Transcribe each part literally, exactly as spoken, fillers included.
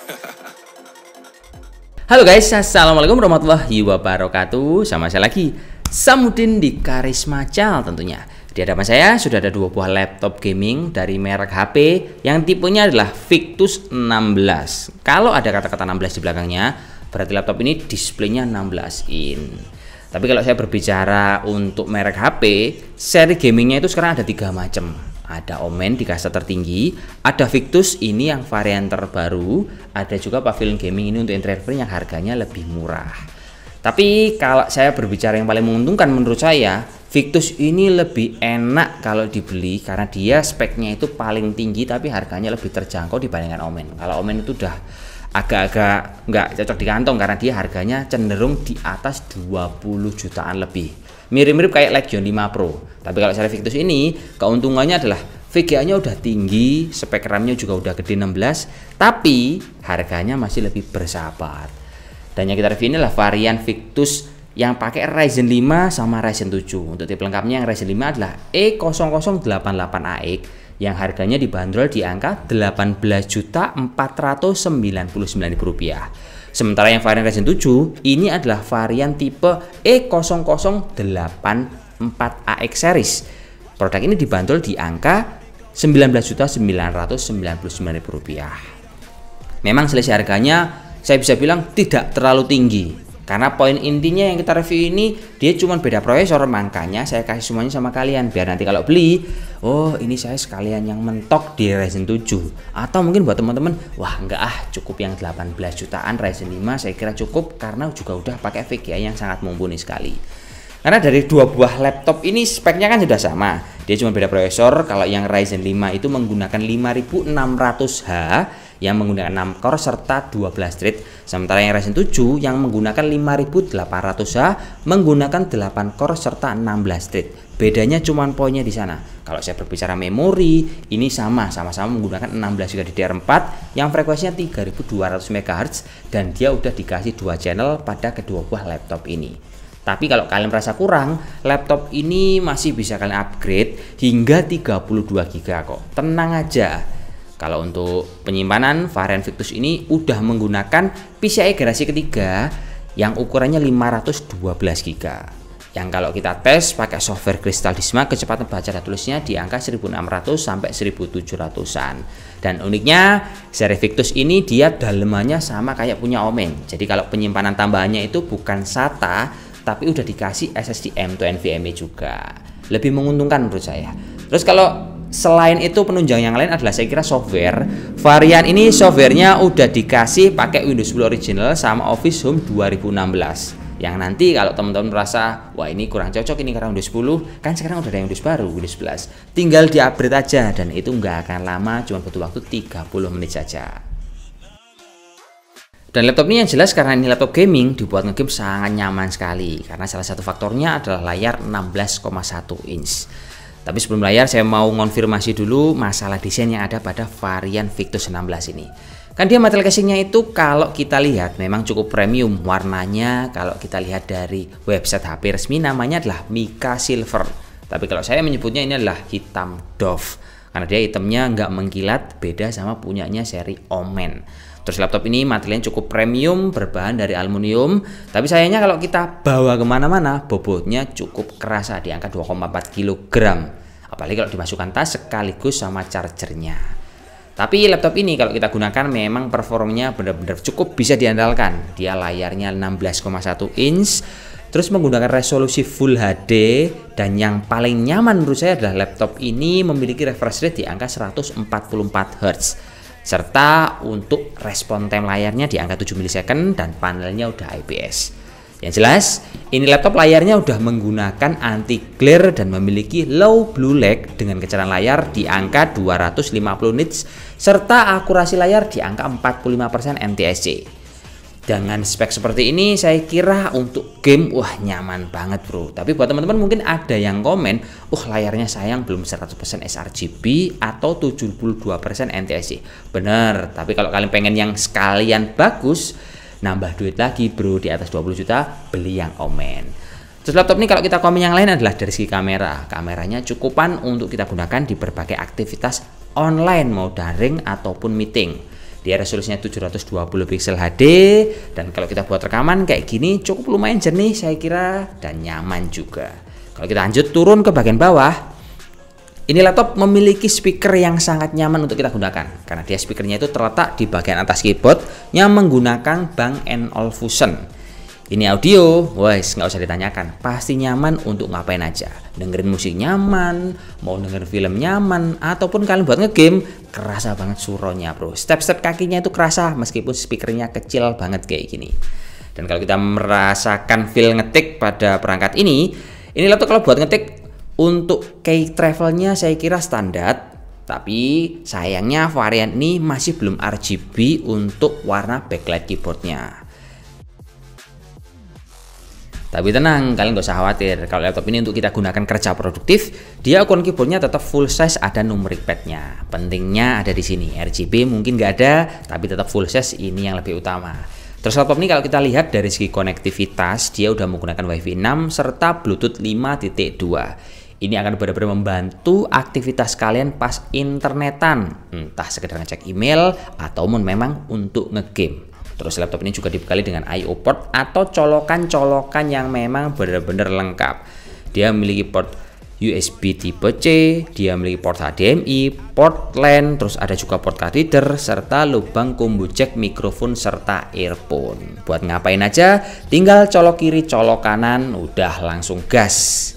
Halo guys, assalamualaikum warahmatullahi wabarakatuh. Sama saya lagi, Samudin di Karisma Channel tentunya. Di hadapan saya sudah ada dua buah laptop gaming dari merek H P yang tipenya adalah Victus enam belas. Kalau ada kata-kata enam belas di belakangnya, berarti laptop ini displaynya enam belas in. Tapi kalau saya berbicara untuk merek H P, seri gamingnya itu sekarang ada tiga macam. Ada Omen di kasta tertinggi, ada Victus ini yang varian terbaru, ada juga Pavilion Gaming ini untuk interior yang harganya lebih murah. Tapi kalau saya berbicara yang paling menguntungkan menurut saya, Victus ini lebih enak kalau dibeli karena dia speknya itu paling tinggi tapi harganya lebih terjangkau dibandingkan Omen. Kalau Omen itu udah agak-agak nggak cocok di kantong karena dia harganya cenderung di atas dua puluh jutaan lebih. Mirip-mirip kayak Legion lima Pro. Tapi kalau seri Victus ini keuntungannya adalah V G A-nya udah tinggi, spek RAM-nya juga udah gede enam belas, tapi harganya masih lebih bersahabat. Dan yang kita review ini adalah varian Victus yang pakai Ryzen lima sama Ryzen tujuh. Untuk tipe lengkapnya yang Ryzen lima adalah E nol nol delapan delapan A X yang harganya dibanderol di angka delapan belas juta empat ratus sembilan puluh sembilan ribu rupiah. Sementara yang varian Ryzen tujuh ini adalah varian tipe E nol nol delapan empat A X series. Produk ini dibanderol di angka sembilan belas juta sembilan ratus sembilan puluh sembilan ribu rupiah. Memang selisih harganya saya bisa bilang tidak terlalu tinggi. Karena poin intinya yang kita review ini dia cuma beda prosesor, makanya saya kasih semuanya sama kalian biar nanti kalau beli, oh ini saya sekalian yang mentok di Ryzen tujuh. Atau mungkin buat teman-teman, wah enggak ah cukup yang delapan belas jutaan Ryzen lima saya kira cukup karena juga udah pakai V G A yang sangat mumpuni sekali. Karena dari dua buah laptop ini speknya kan sudah sama. Dia cuma beda prosesor. Kalau yang Ryzen lima itu menggunakan lima ribu enam ratus H yang menggunakan enam core serta dua belas thread. Sementara yang Ryzen tujuh yang menggunakan lima ribu delapan ratus H menggunakan delapan core serta enam belas thread. Bedanya cuma poinnya di sana. Kalau saya berbicara memori, ini sama, sama-sama menggunakan enam belas giga D D R empat yang frekuensinya tiga ribu dua ratus megahertz dan dia udah dikasih dua channel pada kedua buah laptop ini. Tapi kalau kalian merasa kurang, laptop ini masih bisa kalian upgrade hingga tiga puluh dua giga kok. Tenang aja. Kalau untuk penyimpanan, varian Victus ini udah menggunakan P C I generasi ketiga yang ukurannya lima ratus dua belas giga. Yang kalau kita tes pakai software Crystal Disma, kecepatan baca dan tulisnya di angka seribu enam ratus sampai seribu tujuh ratusan. Dan uniknya, seri Victus ini dia dalemannya sama kayak punya Omen. Jadi kalau penyimpanan tambahannya itu bukan SATA, tapi udah dikasih S S D M dua NVMe juga. Lebih menguntungkan menurut saya. Terus kalau selain itu penunjang yang lain adalah saya kira software. Varian ini softwarenya udah dikasih pakai Windows sepuluh original sama Office Home dua ribu enam belas. Yang nanti kalau teman-teman merasa wah ini kurang cocok ini karena Windows sepuluh, kan sekarang udah ada Windows baru, Windows sebelas. Tinggal di-upgrade aja dan itu nggak akan lama, cuma butuh waktu tiga puluh menit saja. Dan laptop ini yang jelas karena ini laptop gaming dibuat ngegame sangat nyaman sekali karena salah satu faktornya adalah layar enam belas koma satu inch. Tapi sebelum layar saya mau ngonfirmasi dulu masalah desain yang ada pada varian Victus enam belas ini. Kan dia material casingnya itu kalau kita lihat memang cukup premium warnanya. Kalau kita lihat dari website H P resmi namanya adalah Mica Silver. Tapi kalau saya menyebutnya ini adalah hitam doff karena dia hitamnya nggak mengkilat, beda sama punyanya seri Omen. Terus laptop ini materialnya cukup premium, berbahan dari aluminium. Tapi sayangnya kalau kita bawa kemana-mana, bobotnya cukup kerasa di angka dua koma empat kilogram. Apalagi kalau dimasukkan tas sekaligus sama chargernya. Tapi laptop ini kalau kita gunakan memang performanya benar-benar cukup bisa diandalkan. Dia layarnya enam belas koma satu inch, terus menggunakan resolusi Full H D, dan yang paling nyaman menurut saya adalah laptop ini memiliki refresh rate di angka seratus empat puluh empat hertz. Serta untuk respon time layarnya di angka tujuh milisecond dan panelnya udah I P S. Yang jelas, ini laptop layarnya udah menggunakan anti glare dan memiliki low blue light dengan kecerdasan layar di angka dua ratus lima puluh nits serta akurasi layar di angka empat puluh lima persen N T S C. Dengan spek seperti ini saya kira untuk game wah nyaman banget bro. Tapi buat teman-teman mungkin ada yang komen, uh layarnya sayang belum seratus persen sRGB atau tujuh puluh dua persen N T S C. Bener, tapi kalau kalian pengen yang sekalian bagus, nambah duit lagi bro, di atas dua puluh juta beli yang Omen. Terus laptop ini kalau kita komen yang lain adalah dari segi kamera. Kameranya cukupan untuk kita gunakan di berbagai aktivitas online mau daring ataupun meeting. Dia resolusinya tujuh ratus dua puluh piksel H D, dan kalau kita buat rekaman kayak gini cukup lumayan jernih saya kira, dan nyaman juga. Kalau kita lanjut turun ke bagian bawah, ini laptop memiliki speaker yang sangat nyaman untuk kita gunakan, karena dia speakernya itu terletak di bagian atas keyboard yang menggunakan Bang and Olufsen. Ini audio, wes nggak usah ditanyakan, pasti nyaman untuk ngapain aja. Dengerin musik nyaman, mau dengerin film nyaman, ataupun kalian buat ngegame, kerasa banget suronya bro. Step-step kakinya itu kerasa meskipun speakernya kecil banget kayak gini. Dan kalau kita merasakan feel ngetik pada perangkat ini, ini laptop kalau buat ngetik untuk key travelnya saya kira standar. Tapi sayangnya varian ini masih belum R G B untuk warna backlight keyboardnya. Tapi tenang, kalian gak usah khawatir. Kalau laptop ini untuk kita gunakan kerja produktif, dia icon keyboardnya tetap full size, ada numeric padnya. Pentingnya ada di sini. R G B mungkin gak ada, tapi tetap full size, ini yang lebih utama. Terus laptop ini kalau kita lihat dari segi konektivitas, dia udah menggunakan Wi-Fi enam serta Bluetooth lima titik dua. Ini akan benar-benar membantu aktivitas kalian pas internetan, entah sekedar ngecek email ataupun memang untuk ngegame. Terus laptop ini juga dibekali dengan I O port atau colokan-colokan yang memang benar-benar lengkap. Dia memiliki port U S B tipe C, dia memiliki port H D M I, port LAN, terus ada juga port card reader, serta lubang combo jack mikrofon serta earphone. Buat ngapain aja, tinggal colok kiri, colok kanan, udah langsung gas.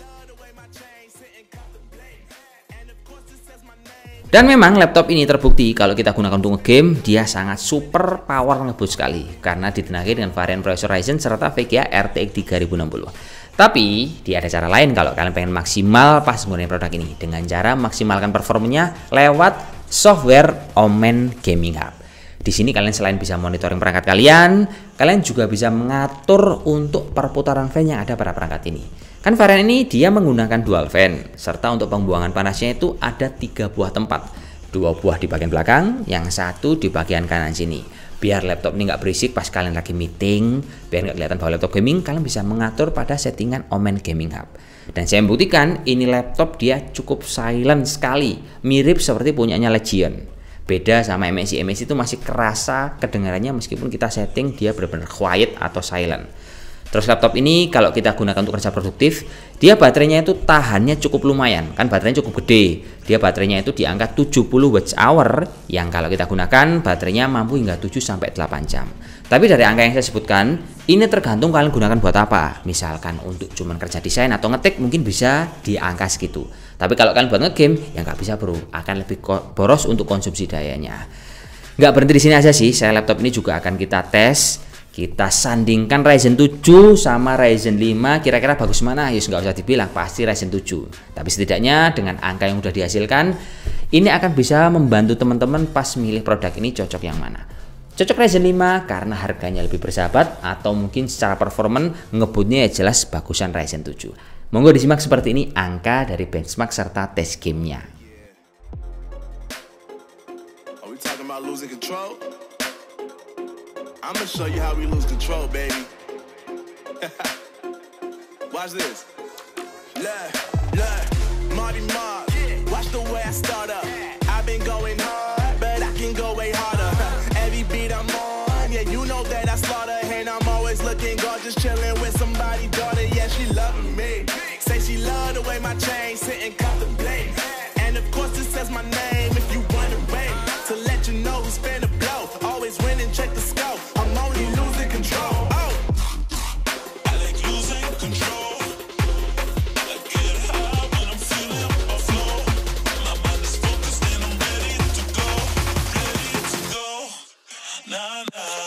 Dan memang laptop ini terbukti kalau kita gunakan untuk game, dia sangat super power ngebut sekali karena ditenagai dengan varian prosesor Ryzen serta V G A R T X tiga ribu enam puluh. Tapi dia ada cara lain kalau kalian pengen maksimal pas menggunakan produk ini, dengan cara maksimalkan performanya lewat software Omen Gaming Hub. Di sini kalian selain bisa monitoring perangkat kalian, kalian juga bisa mengatur untuk perputaran fan yang ada pada perangkat ini. Kan varian ini dia menggunakan dual fan, serta untuk pembuangan panasnya itu ada tiga buah tempat. Dua buah di bagian belakang, yang satu di bagian kanan sini. Biar laptop ini nggak berisik pas kalian lagi meeting, biar nggak kelihatan bahwa laptop gaming, kalian bisa mengatur pada settingan Omen Gaming Hub. Dan saya membuktikan ini laptop dia cukup silent sekali, mirip seperti punyanya Legion. Beda sama M S I, M S I itu masih kerasa kedengarannya meskipun kita setting dia benar-benar quiet atau silent. Terus laptop ini kalau kita gunakan untuk kerja produktif, dia baterainya itu tahannya cukup lumayan, kan baterainya cukup gede. Dia baterainya itu di angka tujuh puluh watt hour, yang kalau kita gunakan baterainya mampu hingga tujuh sampai delapan jam. Tapi dari angka yang saya sebutkan, ini tergantung kalian gunakan buat apa. Misalkan untuk cuman kerja desain atau ngetik mungkin bisa di angka segitu. Tapi kalau kalian buat ngegame, ya nggak bisa bro, akan lebih boros untuk konsumsi dayanya. Nggak berhenti di sini aja sih, saya laptop ini juga akan kita tes. Kita sandingkan Ryzen tujuh sama Ryzen lima, kira-kira bagus mana? Yus nggak usah dibilang, pasti Ryzen tujuh. Tapi setidaknya dengan angka yang udah dihasilkan, ini akan bisa membantu teman-teman pas milih produk ini cocok yang mana. Cocok Ryzen lima karena harganya lebih bersahabat, atau mungkin secara performan ngebutnya ya jelas bagusan Ryzen tujuh. Monggo disimak seperti ini angka dari benchmark serta tes gamenya. I'm gonna show you how we lose control, baby. Watch this. Look, look, Marty Mark. Watch the way I start up. I've been going hard, but I can go way harder. Every beat I'm on, yeah, you know that I slaughter. And I'm always looking gorgeous, chilling with somebody's daughter. Yeah, she loving me. Say she love the way my chain sit and contemplate. And of course it says my name if you wanna wait. To let you know who's finna blow. Always win and check the scope. I'm only losing control. Oh. I like losing control. I get high when I'm feeling a flow. My mind is focused and I'm ready to go. Ready to go. Nah, nah.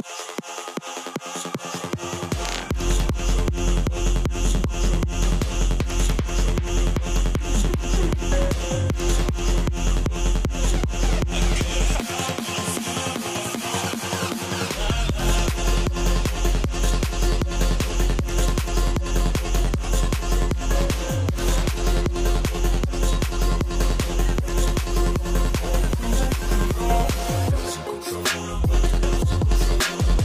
Control.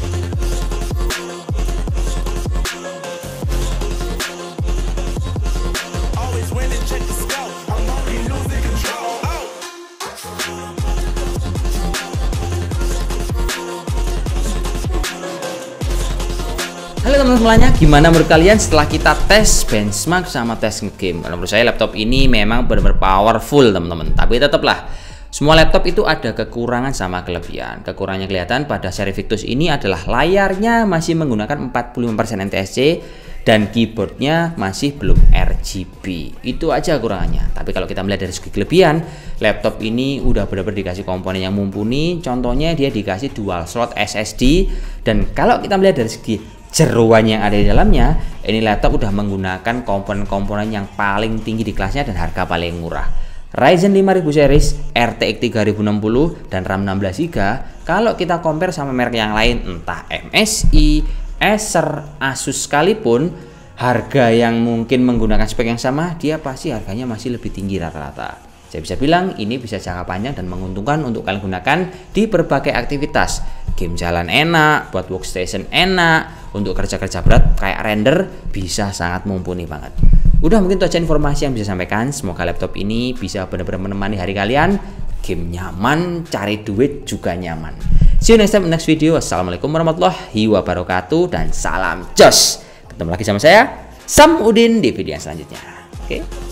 Halo teman-teman semuanya, gimana menurut kalian setelah kita tes benchmark sama tes ngegame? Menurut saya laptop ini memang benar-benar powerful teman-teman. Tapi tetaplah, semua laptop itu ada kekurangan sama kelebihan. Kekurangannya kelihatan pada seri Victus ini adalah layarnya masih menggunakan empat puluh lima persen N T S C dan keyboardnya masih belum R G B. Itu aja kekurangannya. Tapi kalau kita melihat dari segi kelebihan, laptop ini udah benar-benar dikasih komponen yang mumpuni. Contohnya dia dikasih dual slot S S D, dan kalau kita melihat dari segi jeruan yang ada di dalamnya, ini laptop udah menggunakan komponen-komponen yang paling tinggi di kelasnya dan harga paling murah. Ryzen lima ribu series, R T X tiga ribu enam puluh dan RAM enam belas giga. Kalau kita compare sama merek yang lain, entah M S I, Acer, Asus sekalipun, harga yang mungkin menggunakan spek yang sama, dia pasti harganya masih lebih tinggi rata-rata. Saya bisa bilang ini bisa jangka panjang dan menguntungkan untuk kalian gunakan di berbagai aktivitas. Game jalan enak, buat workstation enak, untuk kerja-kerja berat kayak render bisa sangat mumpuni banget. Udah, mungkin itu aja informasi yang bisa sampaikan. Semoga laptop ini bisa benar-benar menemani hari kalian. Game nyaman, cari duit juga nyaman. See you next time in next video. Assalamualaikum warahmatullahi wabarakatuh dan salam jos. Ketemu lagi sama saya Sam Udin di video yang selanjutnya. Oke. Okay?